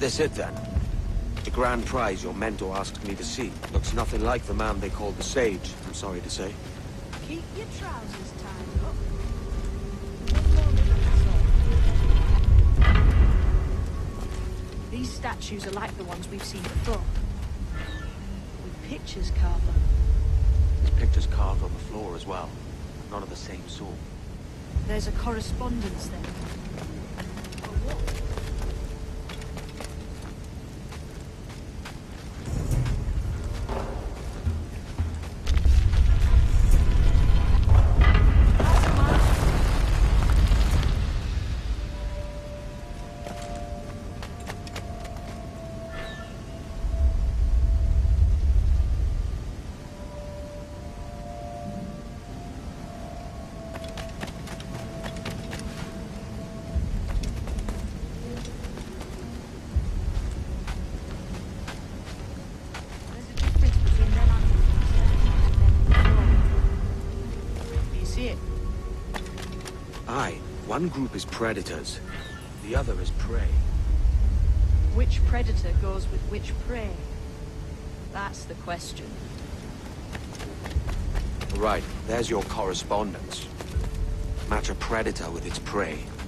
this it then? The grand prize your mentor asked me to see. Looks nothing like the man they called the Sage, I'm sorry to say. Keep your trousers tied up. These statues are like the ones we've seen before. With pictures carved on them. There's pictures carved on the floor as well. None of the same sort. There's a correspondence there. For what? One group is predators, the other is prey. Which predator goes with which prey? That's the question. Right, there's your correspondence. Match a predator with its prey,